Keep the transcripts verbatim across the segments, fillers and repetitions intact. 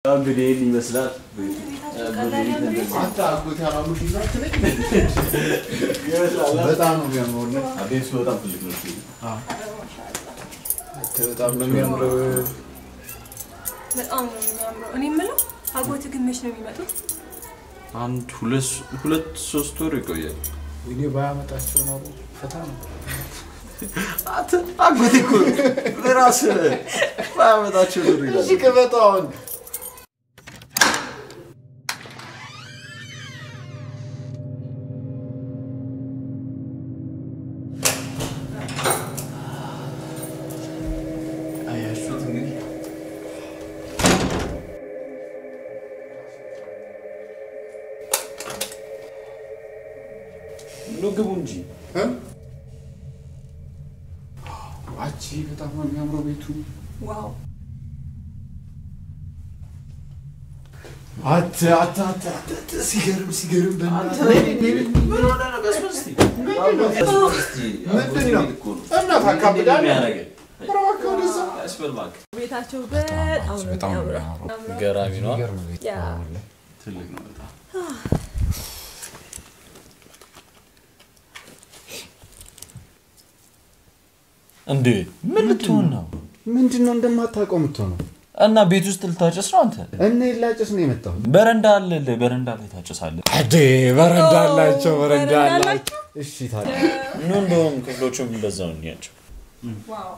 እንግዲህ ይመስላል አንተ አጎት ያራሙሽ ይዛክነ በጣም ነው የሚያምረው አቤት በጣም ትልቅ ነው አዎ በጣም ነው የሚያምረው በጣም ነው የሚያምረው እኔ ምለው አጎት ግን መች ነው የሚመጡት አንድ ሁለት ሁለት ሶስት ወር ይቆያል እኔ ባያመጣቸው ነው ፈታ ነው አት አጎት እኮ ለራስ ባያመጣቸው ነው ይላል እሺ ከበጣውን ግቡንጂ እ አቺ በጣም ነው የሚያምረው ቤቱ ዋው አት አት አት ሲገርም ሲገርም በእናትህ ምን ሆነ ነው በስመስቲ ምንድን ነው እና ታካብዳል አስፈልማክ ቤታቸው በጣም ነው የሚያምረው ገራሚ ነው ያ ትልቅ ነው በጣም እንዴ ምን ልትሆን ነው ምንድነው እንደማታውቀው ምትሆነው እና ቤት ውስጥ ልታጨስ ነው አንተ እኔ ላጨስ ነው የመጣው በረንዳ አለ በረንዳ ላይ ታጨሳለህ አዴ በረንዳ አላቸው በረንዳ አላቸው እሺ ታዲያ ምን እንደውም ክፍሎቹም እንደዛው እንያቸው ዋው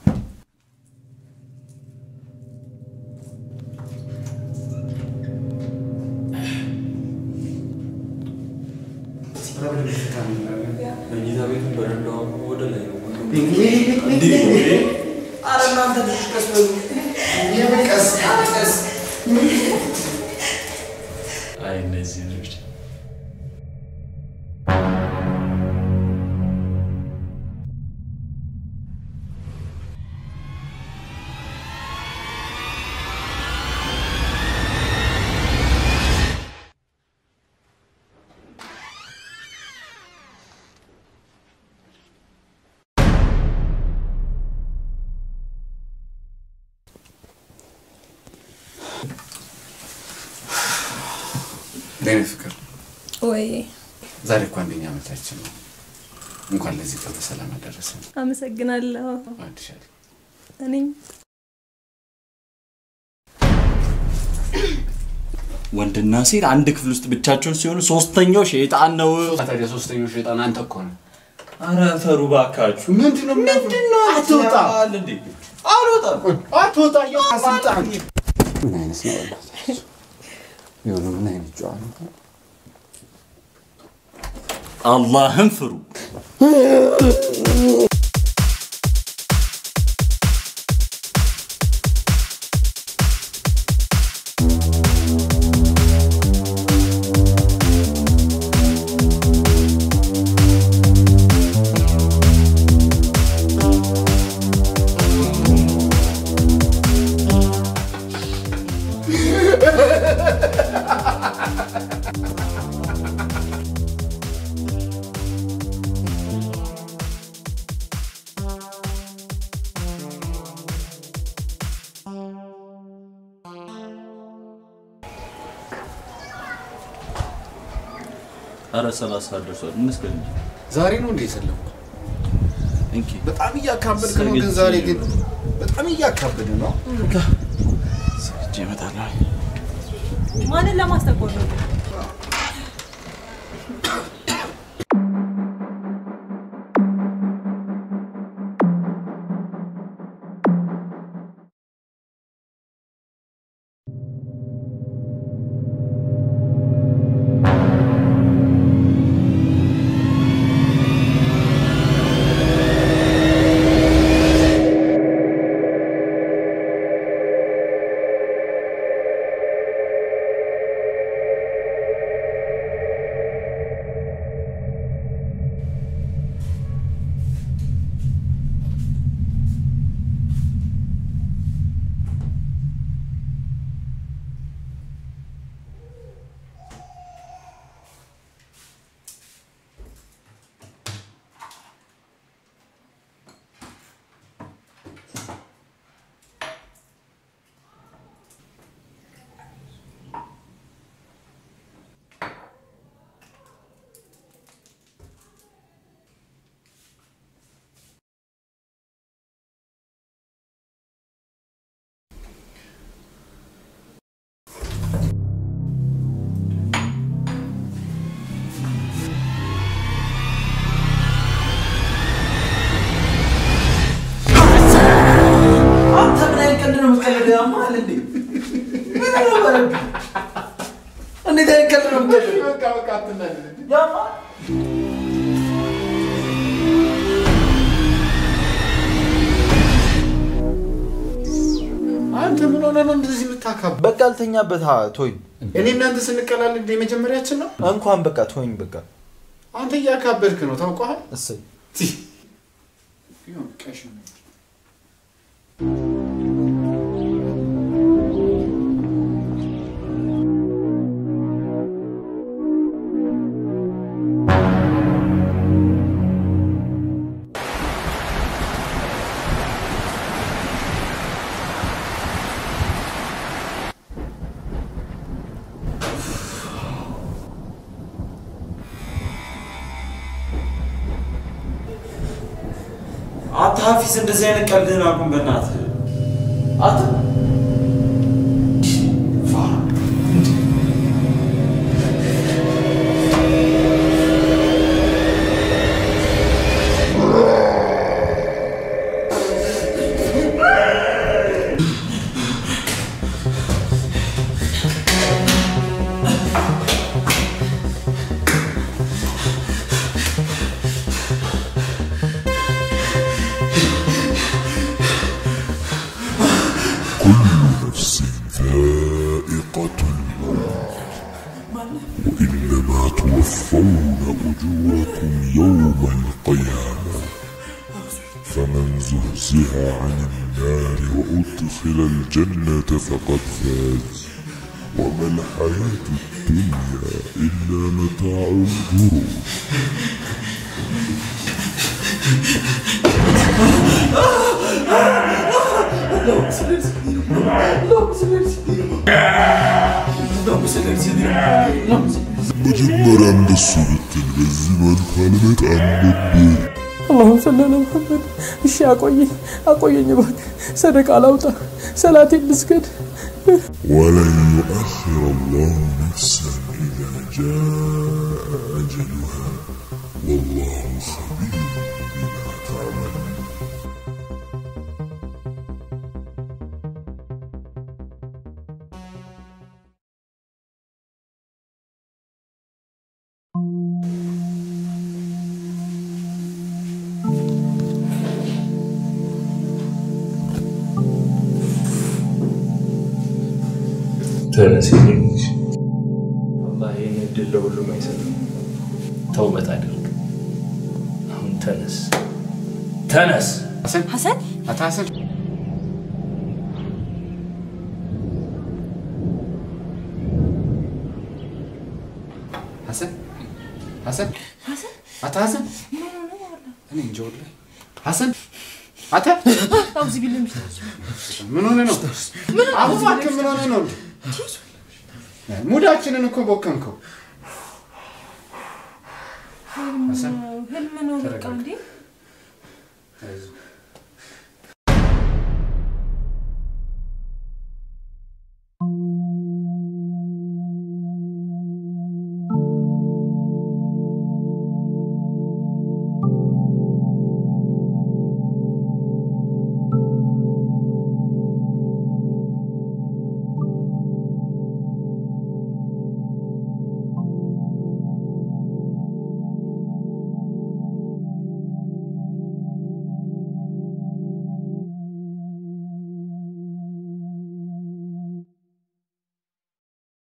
እኛ ቤቱን በረንዳው ወደ ላይ ነው እንዴ አረና አንተ ተሽከስ በሉ የበቀስ አቀስ አይ እነዚህ ልጅ ለኔ ፍቅር ወይ ዛሬ እኮ አንደኛ ዓመታችን ነው እንኳን ለዚህ ቀን በሰላም አደረሰን አመሰግናለሁ አዲሻል እኔ ወንድና ሴት አንድ ክፍል ውስጥ ብቻቸውን ሲሆኑ ሶስተኛው ሸይጣን ነው ታዲያ ሶስተኛው ሸይጣን አንተ እኮ ነው አረ ፈሩ ባካችሁ ምንድነው ምንድነው አትወጣ እንዴ አልወጣም አትወጣ ያሳጣን ምን አይነት ነው يقولوا من هنا الجوع الله انفروا አረ ሰላሳ ደርሷል እንስከኝ ዛሬ ነው እንዴ ሰለው እንኪ በጣም ያካበድክ ነው ግን ዛሬ ግን በጣም ያካበደ ነው ሰጅ ይመጣል ማንን ለማስተቆር ነው በቃ በቃ አትናደድ ያማ አንተ ምን ሆነ ነው እንደዚህ የምታካብ በቃ አልተኛበት ሀ ቶይ እኔ እናንተ ስንቀላልድ የመጀመሪያችን ነው እንኳን በቃ ቶይኝ በቃ አንተ ያካበድክ ነው ታውቀዋል እሰይ ይሁን ቀሽ ነው አታፊስ እንደዚህ አይነት ቀልድህን አቁም በእናትህ አት وإنما توفون أجوركم يوم القيامة فمن زحزح عن النار وأدخل الجنة فقد فاز وما الحياة الدنيا إلا متاع الغرور مجمرا بالصوت البزمان كلمة عن النبي اللهم صل على محمد እሺ አቆየኝ አቆየኝ ባክ ሰደቃ ላውጣ ሰላቴን ልስገድ ولن يؤخر الله نفسا إذا جاء أجلها والله خبير بما تعملون تنس والله يندل له ما يسلم توبة عليك هم تنس تنس حسن حسن أنت حسن حسن حسن حسن أنت حسن أنا نجول حسن أنت أعوذ بالله من الشيطان من هنا نو أبو بكر من هنا نو ሙዳችንን እኮ ቦከንከው حسن هل منو بقى عندي